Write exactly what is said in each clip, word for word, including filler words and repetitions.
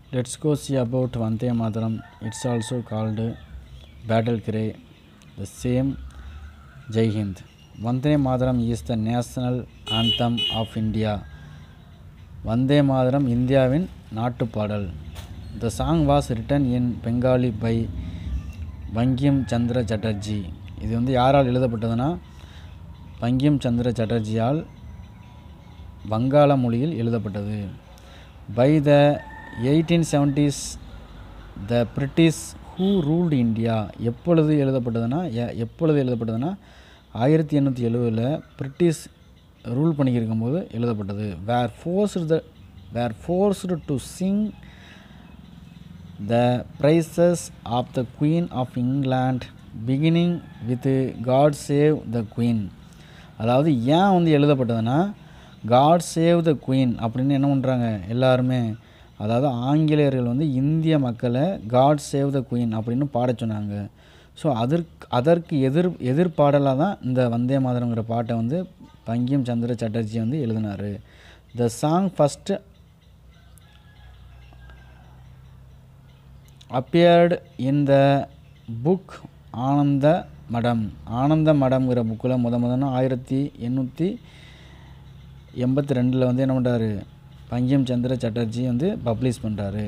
Let's go see about Vande Mataram. It's also called battle cry. The same Jai Hind. Vande Mataram is the national anthem of India. Vande Mataram இந்தியாவின் நாட்டுப்பாடல். The song was written in Bengali by Bankim Chandra Chatterjee. இது வந்து யாரால் எழுதப்பட்டதுன்னா பங்கிம் சந்திர சட்டர்ஜியால் வங்காள மொழியில் எழுதப்பட்டது. By the eighteen seventies the British who ruled India. எப்பொழுது எழுதப்பட்டதுன்னா எப்பொழுது எழுதப்பட்டதுன்னா ஆயிரத்தி எண்ணூற்றி எழுபதில் பிரிட்டிஷ் ரூல் பண்ணிக்கிருக்கும் போது எழுதப்பட்டது. Were forced were forced to sing the praises of the queen of England beginning with God save the queen. அதாவது ஏன் வந்து எழுதப்பட்டதுன்னா காட் சேவ் த குயின் அப்படின்னு என்ன பண்ணுறாங்க எல்லாருமே, அதாவது ஆங்கிலேயர்கள் வந்து இந்திய மக்களை காட் சேவ் த குயின் அப்படின்னு பாட சொன்னாங்க. ஸோ அதற்கு அதற்கு எதிர் எதிர்பாடலாக தான் இந்த வந்தே மாதரங்கிற பாட்டை வந்து பங்கிம் சந்திர சட்டர்ஜி வந்து எழுதினார். The song first appeared in the book Anandamath. ஆனந்த மடம்ங்கிற புக்கில் முத முதன்னு ஆயிரத்தி எண்ணூற்றி எண்பத்தி ரெண்டில் வந்து என்ன பண்ணுறாரு பங்கிம் சந்திர சட்டர்ஜி வந்து பப்ளிஷ் பண்ணுறாரு.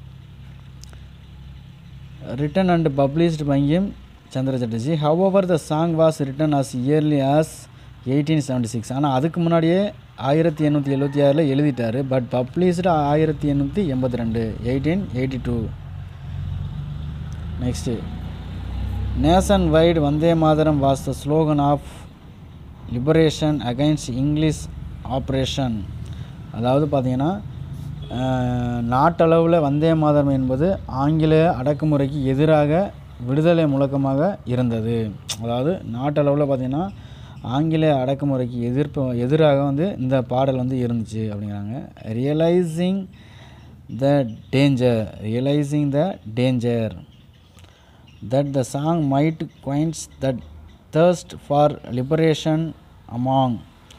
Written and published Bankim Chandra Chatterjee. However the song was written as early as eighteen seventy six. ஆனால் அதுக்கு முன்னாடியே ஆயிரத்தி எண்ணூற்றி எழுபத்தி ஆறில் எழுதிட்டார். பட் பப்ளிஷ்டு ஆயிரத்தி எண்ணூற்றி எண்பத்தி ரெண்டு eighteen eighty two. Next nation wide Vande Mataram was the slogan of liberation against English oppression. அதாவது பார்த்திங்கன்னா நாட்டளவில் வந்தே மாதரம் என்பது ஆங்கிலேய அடக்குமுறைக்கு எதிராக விடுதலை முழக்கமாக இருந்தது. அதாவது நாட்டளவில் பார்த்திங்கன்னா ஆங்கிலேய அடக்குமுறைக்கு எதிர்ப்பு எதிராக வந்து இந்த பாடல் வந்து இருந்துச்சு அப்படிங்கிறாங்க. Realising the danger realising the danger that the song might quince that thirst for liberation among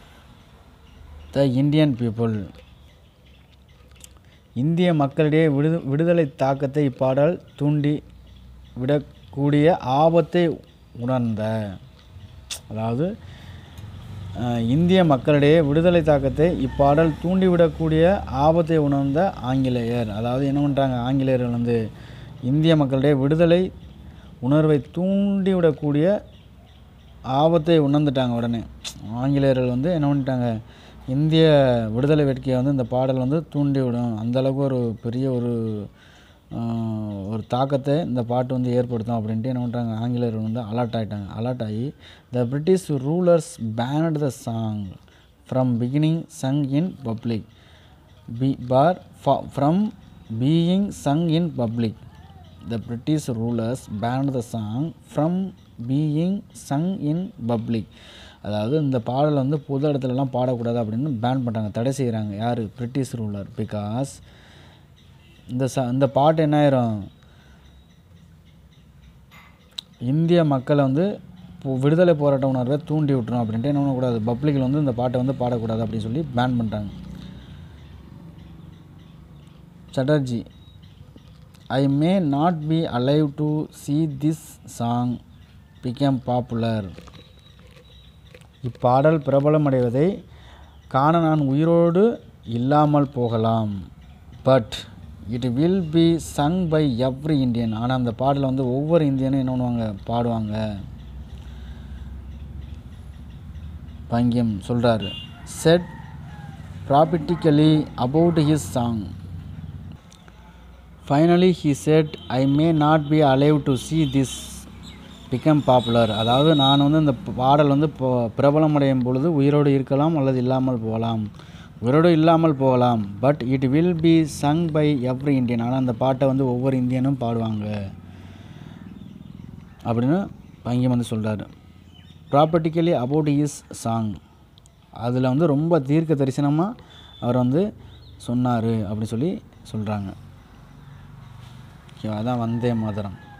the Indian people. இந்திய மக்களிடையே விடு விடுதலை தாக்கத்தை இப்பாடல் தூண்டி விடக்கூடிய ஆபத்தை உணர்ந்த, அதாவது இந்திய மக்களிடையே விடுதலை தாக்கத்தை இப்பாடல் தூண்டிவிடக்கூடிய ஆபத்தை உணர்ந்த ஆங்கிலேயர். அதாவது என்ன பண்ணுறாங்க ஆங்கிலேயர்கள் வந்து இந்திய மக்களிடையே விடுதலை உணர்வை தூண்டிவிடக்கூடிய ஆபத்தை உணர்ந்துட்டாங்க. உடனே ஆங்கிலேயர்கள் வந்து என்ன பண்ணிட்டாங்க இந்திய விடுதலை வேட்கையை வந்து இந்த பாடல் வந்து தூண்டிவிடும், அந்தளவுக்கு ஒரு பெரிய ஒரு ஒரு தாக்கத்தை இந்த பாட்டு வந்து ஏற்படுத்தும் அப்படின்ட்டு என்ன பண்ணுறாங்க ஆங்கிலேயர்கள் வந்து அலர்ட் ஆகிட்டாங்க. அலர்ட் ஆகி the British rulers banned the song from beginning sung in public be bar from being sung in public. The British rulers banned the song from being sung in public. அதாவது இந்த பாடலை வந்து பொது இடத்துலலாம் பாடக்கூடாது அப்படின்னு pan பண்ணுறாங்க, தடை செய்கிறாங்க. யார் பிரிட்டிஷ் ரூலர். பிகாஸ் இந்த ச இந்த பாட்டு என்ன ஆயிரும் இந்திய மக்களை வந்து விடுதலை போராட்ட உணர்வை தூண்டி விட்டுரும் அப்படின்ட்டு என்ன பண்ணக்கூடாது பப்ளிக்கில் வந்து இந்த பாட்டை வந்து பாடக்கூடாது அப்படின்னு சொல்லி பேன் பண்ணுறாங்க. Chatterjee I may not be alive to see this song became popular. இப்பாடல் பிரபலமடைவதை காண நான் உயிரோடு இல்லாமல் போகலாம். But it will be sung by every Indian. ஆனால் அந்த பாடலை வந்து ஒவ்வொரு இந்தியனும் என்ன பண்ணுவாங்க பாடுவாங்க. பங்கியம் சொல்கிறாரு said prophetically about his song. Finally he said I may not be alive to see this become popular. அதாவது நான் வந்து இந்த பாடல் வந்து பிரபலமடையும் பொழுது உயிரோடு இருக்கலாம் அல்லது இல்லாமல் போகலாம், உயிரோடு இல்லாமல் போகலாம். But it will be sung by every Indian. ஆனால் அந்த பாட்டை வந்து ஒவ்வொரு இந்தியனும் பாடுவாங்க அப்படின்னு பங்கியம் வந்து சொல்கிறாரு. Prophetically about his song. அதில் வந்து ரொம்ப தீர்க்க தரிசனமாக அவர் வந்து சொன்னார் அப்படின்னு சொல்லி சொல்கிறாங்க. ஓகே, அதான் வந்தே மாதரம்.